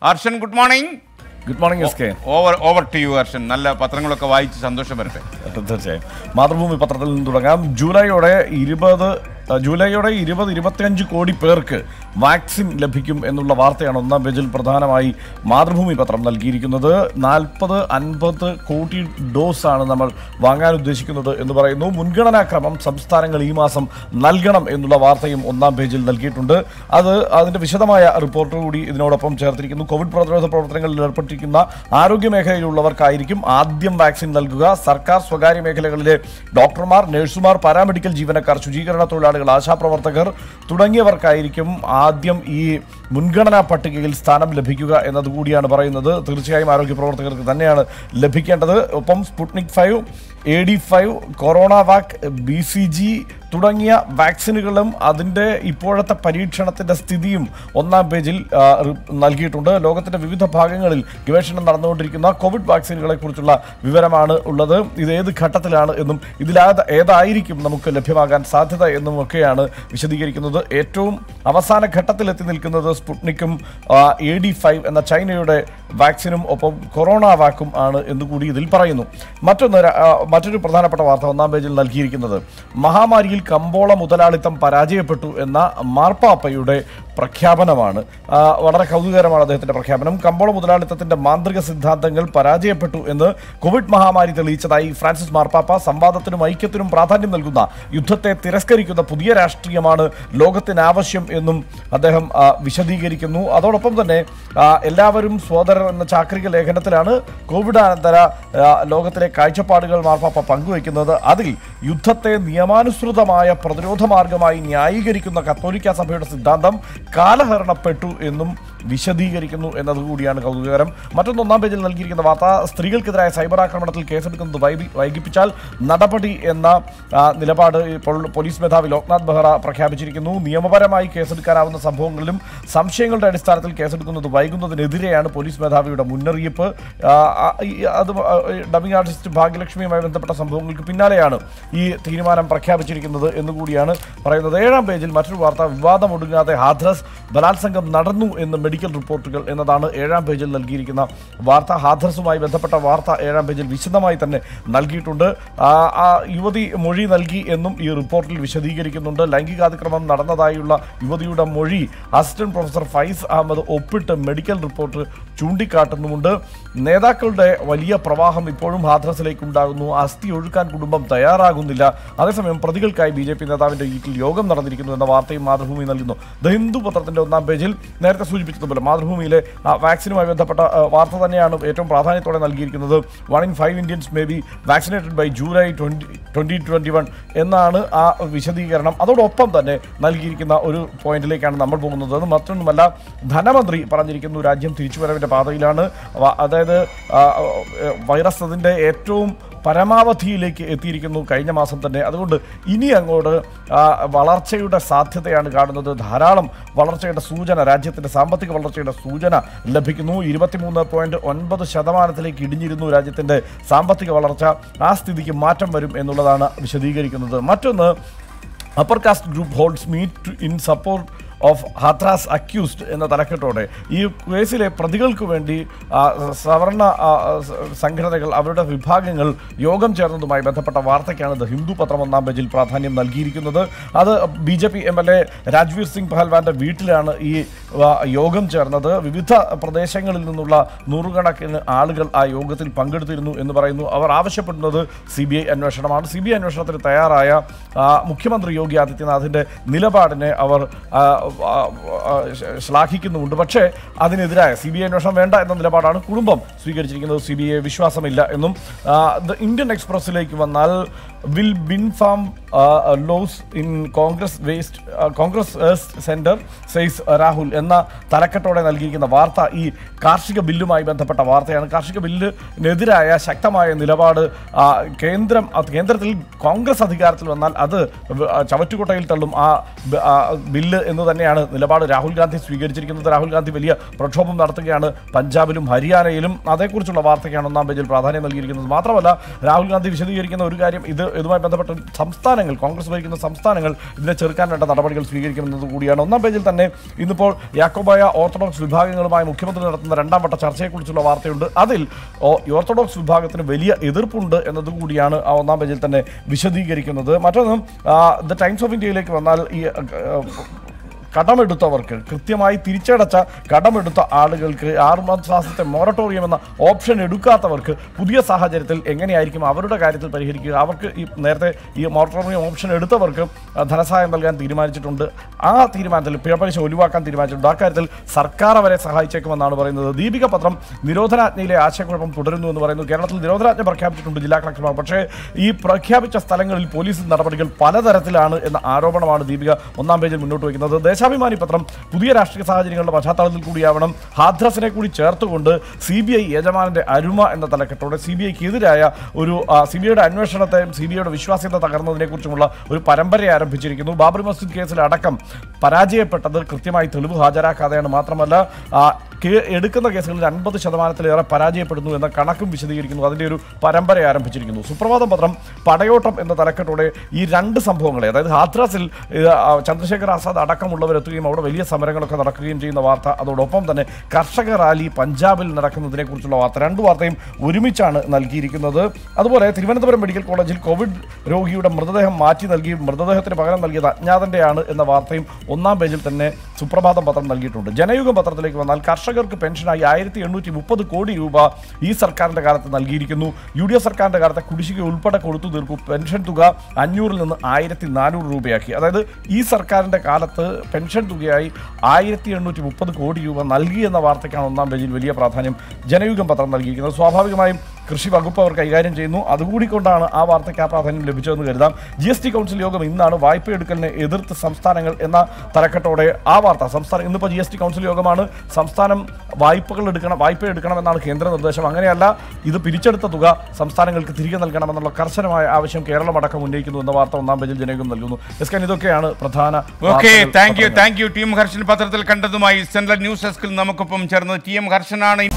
Arshan, good morning. Good morning, SK. Over to you, Arshan. നല്ല പത്രങ്ങളൊക്കെ വായിച്ച് സന്തോഷം വരട്ടെ. തീർച്ചയായും മാതൃഭൂമി പത്രത്തിൽ നിന്ന് തുടങ്ങാം. ജൂലൈയോടെ 20-25 കോടി പേർക്ക് വാക്സിൻ ലഭിക്കും എന്നുള്ള വാർത്തയാണ് ഒന്നാം പേജിൽ പ്രധാനമായി മാതൃഭൂമി പത്രം നൽകിയിരിക്കുന്നത്. 40-50 കോടി ഡോസാണ് നമ്മൾ വാങ്ങാൻ ഉദ്ദേശിക്കുന്നത് എന്ന് പറയുന്നു. മുൻഗണനാക്രമം സംസ്ഥാനങ്ങൾ ഈ മാസം നൽകണം എന്നുള്ള വാർത്തയും ഒന്നാം പേജിൽ നൽകിയിട്ടുണ്ട്. അതിൻ്റെ വിശദമായ റിപ്പോർട്ട് കൂടി ഇതിനോടൊപ്പം ചേർത്തിരിക്കുന്നു. കോവിഡ് പ്രതിരോധ പ്രവർത്തനങ്ങളിൽ ഏർപ്പെട്ടിരിക്കുന്ന ആരോഗ്യ മേഖലയിലുള്ളവർക്കായിരിക്കും ആദ്യം വാക്സിൻ നൽകുക. സർക്കാർ സ്വകാര്യ മേഖലകളിലെ ഡോക്ടർമാർ, നഴ്സുമാർ, പാരാമെഡിക്കൽ ജീവനക്കാർ, ശുചീകരണ തൊഴിലാളികൾ, ആശാപ്രവർത്തകർ തുടങ്ങിയവർക്കായിരിക്കും ആദ്യം ഈ മുൻഗണനാ പട്ടികയിൽ സ്ഥാനം ലഭിക്കുക എന്നതുകൂടിയാണ് പറയുന്നത്. തീർച്ചയായും ആരോഗ്യ പ്രവർത്തകർക്ക് തന്നെയാണ് ലഭിക്കേണ്ടത്. ഒപ്പം സ്പുട്നിക് 5, AD5, കൊറോണ വാക്, BCG തുടങ്ങിയ വാക്സിനുകളും അതിൻ്റെ ഇപ്പോഴത്തെ പരീക്ഷണത്തിൻ്റെ സ്ഥിതിയും ഒന്നാം പേജിൽ നൽകിയിട്ടുണ്ട്. ലോകത്തിൻ്റെ വിവിധ ഭാഗങ്ങളിൽ ഗവേഷണം നടന്നുകൊണ്ടിരിക്കുന്ന കോവിഡ് വാക്സിനുകളെ കുറിച്ചുള്ള വിവരമാണ് ഉള്ളത്. ഇത് ഏത് ഘട്ടത്തിലാണ് എന്നും ഏതായിരിക്കും നമുക്ക് ലഭ്യമാകാൻ സാധ്യത എന്നും ഒക്കെയാണ് വിശദീകരിക്കുന്നത്. ഏറ്റവും അവസാന ഘട്ടത്തിലെത്തി നിൽക്കുന്നത് സ്പുട്നിക്കും AD5 എന്ന ചൈനയുടെ വാക്സിനും ഒപ്പം കൊറോണ വാക്കും ആണ് എന്നുകൂടി ഇതിൽ പറയുന്നു. മറ്റൊരു പ്രധാനപ്പെട്ട വാർത്ത ഒന്നാം പേജിൽ നൽകിയിരിക്കുന്നത് മഹാമാരിയിൽ കമ്പോള മുതലാളിത്തം പരാജയപ്പെട്ടു എന്ന മാർപ്പാപ്പയുടെ പ്രഖ്യാപനമാണ്. വളരെ കൗതുകകരമാണ് അദ്ദേഹത്തിൻ്റെ പ്രഖ്യാപനം. കമ്പോള മുതലാളിത്തത്തിൻ്റെ മാന്ത്രിക സിദ്ധാന്തങ്ങൾ പരാജയപ്പെട്ടു എന്ന് കോവിഡ് മഹാമാരി തെളിയിച്ചതായി ഫ്രാൻസിസ് മാർപ്പാപ്പ സമ്പാദത്തിനും ഐക്യത്തിനും പ്രാധാന്യം നൽകുന്ന യുദ്ധത്തെ തിരസ്കരിക്കുന്ന പുതിയ രാഷ്ട്രീയമാണ് ലോകത്തിന് ആവശ്യം എന്നും അദ്ദേഹം വിശദീകരിക്കുന്നു. അതോടൊപ്പം തന്നെ എല്ലാവരും സോദരർ എന്ന ചാക്രിക ലേഖനത്തിലാണ് കോവിഡാനന്തര ലോകത്തിലെ കാഴ്ചപ്പാടുകൾ മാർപ്പാപ്പ പങ്കുവയ്ക്കുന്നത്. അതിൽ യുദ്ധത്തെ നിയമാനുസൃതമായ പ്രതിരോധ മാർഗമായി ന്യായീകരിക്കുന്ന കത്തോലിക്ക സഭയുടെ സിദ്ധാന്തം കാലഹരണപ്പെട്ടു എന്നും വിശദീകരിക്കുന്നു എന്നതുകൂടിയാണ് കൗതുകകരം. മറ്റൊന്ന് ഒന്നാം പേജിൽ നൽകിയിരിക്കുന്ന വാർത്ത സ്ത്രീകൾക്കെതിരായ സൈബർ ആക്രമണത്തിൽ കേസെടുക്കുന്നത് വൈകിപ്പിച്ചാൽ നടപടി എന്ന നിലപാട് ഇപ്പോൾ പോലീസ് മേധാവി ലോക്നാഥ് ബെഹ്റ പ്രഖ്യാപിച്ചിരിക്കുന്നു. നിയമപരമായി കേസെടുക്കാനാവുന്ന സംഭവങ്ങളിലും സംശയങ്ങളുടെ അടിസ്ഥാനത്തിൽ കേസെടുക്കുന്നത് വൈകുന്നതിനെതിരെയാണ് പോലീസ് മേധാവിയുടെ മുന്നറിയിപ്പ്. അത് ഡബിംഗ് ആർട്ടിസ്റ്റ് ഭാഗ്യലക്ഷ്മിയുമായി ബന്ധപ്പെട്ട സംഭവങ്ങൾക്ക് പിന്നാലെയാണ് ഈ തീരുമാനം പ്രഖ്യാപിച്ചിരിക്കുന്നത് എന്നുകൂടിയാണ് പറയുന്നത്. 7-ാം പേജിൽ മറ്റൊരു വാർത്ത വിവാദമൊടുങ്ങാതെ ഹാഥ്രസ് ബലാത്സംഗം നടന്നു എന്ന് മെഡിക്കൽ റിപ്പോർട്ടുകൾ എന്നതാണ് 7-ാം പേജിൽ നൽകിയിരിക്കുന്ന വാർത്ത. ഹാഥ്രസുമായി ബന്ധപ്പെട്ട വാർത്ത 7-ാം പേജിൽ വിശദമായി തന്നെ നൽകിയിട്ടുണ്ട്. യുവതി മൊഴി നൽകി എന്നും ഈ റിപ്പോർട്ടിൽ വിശദീകരിക്കുന്നുണ്ട്. ലൈംഗികാതിക്രമം നടന്നതായുള്ള യുവതിയുടെ മൊഴി അസിസ്റ്റന്റ് പ്രൊഫസർ ഫൈസ് അഹമ്മദ് ഒപ്പിട്ട് മെഡിക്കൽ റിപ്പോർട്ട് ചൂണ്ടിക്കാട്ടുന്നുമുണ്ട്. നേതാക്കളുടെ വലിയ പ്രവാഹം ഇപ്പോഴും ഹാഥ്രസിലേക്ക് ഉണ്ടാകുന്നു. അസ്ഥി ഒഴുക്കാൻ കുടുംബം തയ്യാറാകുന്നില്ല. അതേസമയം പ്രതികൾക്കായി BJP നേതാവിൻ്റെ വീട്ടിൽ യോഗം നടന്നിരിക്കുന്നു എന്ന വാർത്തയും മാതൃഭൂമി നൽകുന്നു. ദ ഹിന്ദു പത്രത്തിൻ്റെ ഒന്നാം പേജിൽ നേരത്തെ സൂചിപ്പിച്ചതുപോലെ മാതൃഭൂമിയിലെ വാക്സിനുമായി ബന്ധപ്പെട്ട വാർത്ത തന്നെയാണ് ഏറ്റവും പ്രാധാന്യത്തോടെ നൽകിയിരിക്കുന്നത്. 1 in 5 Indians may be vaccinated by July 2021 എന്നാണ് ആ വിശദീകരണം. അതോടൊപ്പം തന്നെ നൽകിയിരിക്കുന്ന ഒരു പോയിന്റിലേക്കാണ് നമ്മൾ പോകുന്നത്. അത് മറ്റൊന്നുമല്ല, ധനമന്ത്രി പറഞ്ഞിരിക്കുന്നു രാജ്യം തിരിച്ചുവരവിൻ്റെ പാതയിലാണ്. അതായത് വൈറസ് അതിൻ്റെ ഏറ്റവും പരമാവധിയിലേക്ക് എത്തിയിരിക്കുന്നു കഴിഞ്ഞ മാസം തന്നെ. അതുകൊണ്ട് ഇനി അങ്ങോട്ട് വളർച്ചയുടെ സാധ്യതയാണ് കാണുന്നത്. ധാരാളം വളർച്ചയുടെ സൂചന, രാജ്യത്തിൻ്റെ സാമ്പത്തിക വളർച്ചയുടെ സൂചന ലഭിക്കുന്നു. 23.9% ഇടിഞ്ഞിരുന്നു രാജ്യത്തിൻ്റെ സാമ്പത്തിക വളർച്ച. ആ സ്ഥിതിക്ക് മാറ്റം വരും എന്നുള്ളതാണ് വിശദീകരിക്കുന്നത്. മറ്റൊന്ന്, upper caste group holds meet in support of Hathras accused എന്ന തലക്കെട്ടോടെ ഈ കേസിലെ പ്രതികൾക്ക് വേണ്ടി സവർണ സംഘടനകൾ, അവരുടെ വിഭാഗങ്ങൾ യോഗം ചേർന്നതുമായി ബന്ധപ്പെട്ട വാർത്തയ്ക്കാണ് ദ ഹിന്ദു പത്രം ഒന്നാം പേജിൽ പ്രാധാന്യം നൽകിയിരിക്കുന്നത്. അത് BJP MLA രാജ്വീർ സിംഗ് പഹൽവാന്റെ വീട്ടിലാണ് ഈ യോഗം ചേർന്നത്. വിവിധ പ്രദേശങ്ങളിൽ നിന്നുള്ള നൂറുകണക്കിന് ആളുകൾ ആ യോഗത്തിൽ പങ്കെടുത്തിരുന്നു എന്ന് പറയുന്നു. അവർ ആവശ്യപ്പെടുന്നത് CBI അന്വേഷണമാണ്. CBI അന്വേഷണത്തിന് തയ്യാറായ മുഖ്യമന്ത്രി യോഗി ആദിത്യനാഥിൻ്റെ നിലപാടിനെ അവർ ശ്ലാഘിക്കുന്നുമുണ്ട്. പക്ഷേ അതിനെതിരായ CBI അന്വേഷണം വേണ്ട എന്ന നിലപാടാണ് കുടുംബം സ്വീകരിച്ചിരിക്കുന്നത്. CBI വിശ്വാസമില്ല എന്നും. ദ ഇന്ത്യൻ എക്സ്പ്രസിലേക്ക് വന്നാൽ will bin farm laws in Congress Center says Rahul എന്ന തലക്കെട്ടോടെ നൽകിയിരിക്കുന്ന വാർത്ത ഈ കാർഷിക ബില്ലുമായി ബന്ധപ്പെട്ട വാർത്തയാണ്. കാർഷിക ബില്ലിനെതിരായ ശക്തമായ നിലപാട് കേന്ദ്രത്തിൽ കോൺഗ്രസ് അധികാരത്തിൽ വന്നാൽ അത് ചവറ്റുകുട്ടയിൽ തള്ളും ആ ബില്ല് എന്ന് തന്നെ തന്നെയാണ് നിലപാട് രാഹുൽ ഗാന്ധി സ്വീകരിച്ചിരിക്കുന്നത്. രാഹുൽ ഗാന്ധി വലിയ പ്രക്ഷോഭം നടത്തുകയാണ് പഞ്ചാബിലും ഹരിയാനയിലും. അതേക്കുറിച്ചുള്ള വാർത്തയ്ക്കാണ് ഒന്നാം പേജിൽ പ്രാധാന്യം നൽകിയിരിക്കുന്നത്. മാത്രമല്ല രാഹുൽ ഗാന്ധി വിശദീകരിക്കുന്ന ഒരു കാര്യം, ഇതുമായി ബന്ധപ്പെട്ട് സംസ്ഥാനങ്ങൾ, കോൺഗ്രസ് ഭരിക്കുന്ന സംസ്ഥാനങ്ങൾ ഇതിനെ ചെറുക്കാൻ വേണ്ട നടപടികൾ സ്വീകരിക്കുമെന്നത് കൂടിയാണ്. ഒന്നാം പേജിൽ തന്നെ ഇന്നിപ്പോൾ യാക്കോബായ ഓർത്തഡോക്സ് വിഭാഗങ്ങളുമായി മുഖ്യമന്ത്രി നടത്തുന്ന രണ്ടാം വട്ട ചർച്ചയെക്കുറിച്ചുള്ള വാർത്തയുണ്ട്. അതിൽ ഓർത്തഡോക്സ് വിഭാഗത്തിന് വലിയ എതിർപ്പുണ്ട് എന്നതുകൂടിയാണ് ആ ഒന്നാം പേജിൽ തന്നെ വിശദീകരിക്കുന്നത്. മറ്റൊന്ന് ദ ടൈംസ് ഓഫ് ഇന്ത്യയിലേക്ക് വന്നാൽ ഈ കടമെടുത്തവർക്ക്, കൃത്യമായി തിരിച്ചടച്ച കടമെടുത്ത ആളുകൾക്ക് 6 മാസത്തെ മൊറട്ടോറിയം എന്ന ഓപ്ഷൻ എടുക്കാത്തവർക്ക് പുതിയ സാഹചര്യത്തിൽ എങ്ങനെയായിരിക്കും അവരുടെ കാര്യത്തിൽ പരിഹരിക്കുക? അവർക്ക് ഈ നേരത്തെ ഈ മൊറട്ടോറിയം ഓപ്ഷൻ എടുത്തവർക്ക് ധനസഹായം നൽകാൻ തീരുമാനിച്ചിട്ടുണ്ട്. ആ തീരുമാനത്തിൽ പിഴപ്പലിശ ഒഴിവാക്കാൻ തീരുമാനിച്ചിട്ടുണ്ട്. അക്കാര്യത്തിൽ സർക്കാർ അവരെ സഹായിച്ചേക്കുമെന്നാണ് പറയുന്നത്. ദീപിക പത്രം നിരോധനാജ്ഞയിലെ ആശയക്കുഴപ്പം തുടരുന്നു എന്ന് പറയുന്നു. കേരളത്തിൽ നിരോധനാജ്ഞ പ്രഖ്യാപിച്ചിട്ടുണ്ട് ജില്ലാ കളക്ടർമാർ. പക്ഷേ ഈ പ്രഖ്യാപിച്ച സ്ഥലങ്ങളിൽ പോലീസ് നടപടികൾ പലതരത്തിലാണ് എന്ന ആരോപണമാണ് ദീപിക ഒന്നാം പേജിൽ മുന്നോട്ട് വയ്ക്കുന്നത്. ദേശാഭിമാനി പത്രം പുതിയ രാഷ്ട്രീയ സാഹചര്യങ്ങളുടെ പശ്ചാത്തലത്തിൽ കൂടിയാവണം ഹാഥ്രസിനെ കൂടി ചേർത്തുകൊണ്ട് CBI യജമാനന്റെ അരുമ എന്ന തലക്കെട്ടോടെ CBIക്കെതിരായ ഒരു CBIയുടെ അന്വേഷണത്തെയും CBIയുടെ വിശ്വാസ്യത തകർന്നതിനെ കുറിച്ചുമുള്ള ഒരു പരമ്പര ആരംഭിച്ചിരിക്കുന്നു. ബാബറി മസ്ജിദ് കേസിലടക്കം പരാജയപ്പെട്ടത് കൃത്യമായി തെളിവ് ഹാജരാക്കാതെയാണ്. മാത്രമല്ല എടുക്കുന്ന കേസുകളിൽ 50%-ലേറെ പരാജയപ്പെടുന്നു എന്ന കണക്കും വിശദീകരിക്കുന്നു. അതിൻ്റെ ഒരു പരമ്പര ആരംഭിച്ചിരിക്കുന്നു. സുപ്രഭാതം പത്രം പടയോട്ടം എന്ന തലക്കെട്ടോടെ ഈ 2 സംഭവങ്ങളെ, അതായത് ഹാഥ്രസിൽ ചന്ദ്രശേഖർ ആസാദ് അടക്കമുള്ളവരെത്തുകയും അവിടെ വലിയ സമരങ്ങളൊക്കെ നടക്കുകയും ചെയ്യുന്ന വാർത്ത, അതോടൊപ്പം തന്നെ കർഷക റാലി പഞ്ചാബിൽ നടക്കുന്നതിനെ കുറിച്ചുള്ള വാർത്ത, 2 വാർത്തയും ഒരുമിച്ചാണ് നൽകിയിരിക്കുന്നത്. അതുപോലെ തിരുവനന്തപുരം മെഡിക്കൽ കോളേജിൽ കോവിഡ് രോഗിയുടെ മൃതദേഹം മാറ്റി നൽകി മൃതദേഹത്തിന് പകരം നൽകിയത് അജ്ഞാതന്റെയാണ് എന്ന വാർത്തയും ഒന്നാം പേജിൽ തന്നെ സുപ്രഭാതം പത്രം നൽകിയിട്ടുണ്ട്. ജനയുഗം പത്രത്തിലേക്ക് വന്നാൽ കർഷകർക്ക് പെൻഷനായി 1830 കോടി രൂപ ഈ സർക്കാരിന്റെ കാലത്ത് നൽകിയിരിക്കുന്നു. UDF സർക്കാരിന്റെ കാലത്തെ കുടിശ്ശിക ഉൾപ്പെടെ കൊടുത്തു തീർക്കും. പെൻഷൻ തുക 500-ൽ നിന്ന് 1400 രൂപയാക്കി. അതായത് ഈ സർക്കാരിന്റെ കാലത്ത് പെൻഷൻ തുകയായി 1830 കോടി രൂപ നൽകിയെന്ന വാർത്തയ്ക്കാണ് ഒന്നാം പേജിൽ വലിയ പ്രാധാന്യം ജനയുഗം പത്രം നൽകിയിരിക്കുന്നത്. സ്വാഭാവികമായും കൃഷി വകുപ്പ് അവർ കൈകാര്യം ചെയ്യുന്നു. അതുകൂടി കൊണ്ടാണ് ആ വാർത്തയ്ക്ക് ആ പ്രാധാന്യം ലഭിച്ചതെന്ന് കരുതാം. GST കൗൺസിൽ യോഗം ഇന്നാണ്. വായ്പ എടുക്കലിനെ എതിർത്ത് സംസ്ഥാനങ്ങൾ എന്ന തലക്കെട്ടോടെ ആ വാർത്ത. സംസ്ഥാനം ഇന്നിപ്പോൾ GST കൗൺസിൽ യോഗമാണ്. സംസ്ഥാനം വായ്പ എടുക്കണമെന്നാണ് കേന്ദ്ര നിർദ്ദേശം. അങ്ങനെയല്ല, ഇത് പിരിച്ചെടുത്ത തുക സംസ്ഥാനങ്ങൾക്ക് തിരികെ നൽകണമെന്നുള്ള കർശനമായ ആവശ്യം കേരളം അടക്കം ഉന്നയിക്കുന്നു എന്ന വാർത്ത ഒന്നാം പേജിൽ ജനയുഗം നൽകുന്നു. ഇതൊക്കെയാണ് പ്രധാന. Thank you. TM ഹർഷൻ പത്രത്തിൽ കണ്ടതുമായി സെൻട്രൽ ന്യൂസ് ഡെസ്കിൽ നമുക്കൊപ്പം ചേർന്നത് TM ഹർഷനാണ്.